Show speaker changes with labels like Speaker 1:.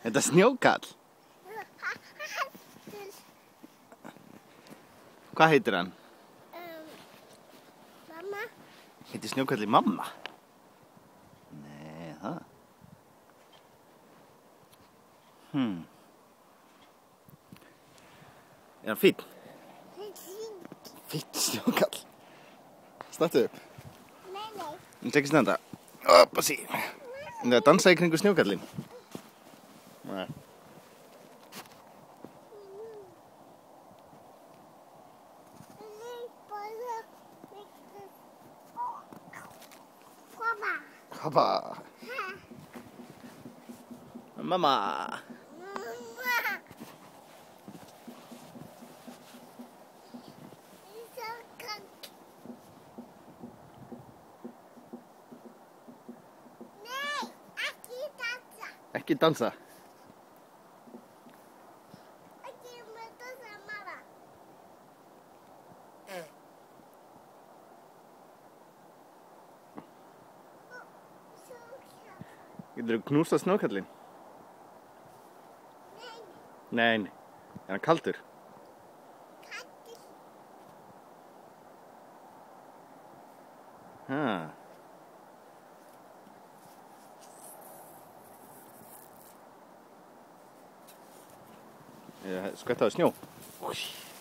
Speaker 1: Þetta er snjókall. Hvað heitir hann?
Speaker 2: Mamma.
Speaker 1: Heitir snjókalli mamma? Nei, það. Er hann fínn? Fínn snjókall. Stattu upp.
Speaker 2: Nei.
Speaker 1: Þú tekir standa. Oppa sí. Það er dansa í kringu snjókallin. Nei. Pappa. Mamma. Ekki dansa. Geturðu knúsað snjókallinn? Nei. Er hann kaldur? Skvettaðu snjó.